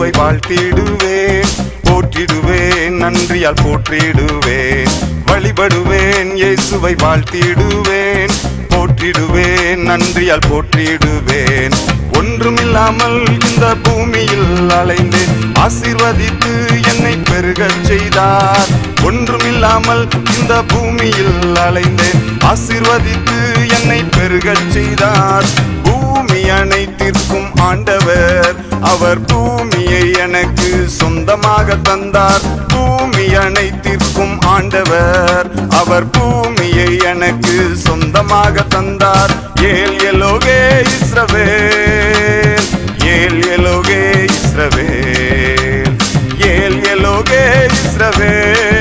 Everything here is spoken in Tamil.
இயேசுவை வாழ்த்திடுவேன், போற்றிடுவேன், நன்றியால் போற்றிடுவேன். வழிபடுவேன், இயேசுவை வாழ்த்திடுவேன், போற்றிடுவேன், நன்றியால் போற்றிடுவேன். ஒன்றுமில்லாமல் இந்த பூமியில் அலைந்தேன், ஆசீர்வதித்து என்னை பெருகச் செய்தார். ஒன்றுமில்லாமல் இந்த பூமியில் அலைந்தேன், ஆசீர்வதித்து என்னை பெருகச் செய்தார். பூமி அனைத்திற்கும் ஆண்டவர், அவர் பூமியை எனக்கு சொந்தமாக தந்தார். பூமி அனைத்திற்கும் ஆண்டவர், அவர் பூமியை எனக்கு சொந்தமாக தந்தார். ஏல் எலோகே இஸ்ரவேல், ஏல் எலோகே இஸ்ரவேல், ஏல் எலோகே இஸ்ரவேல்.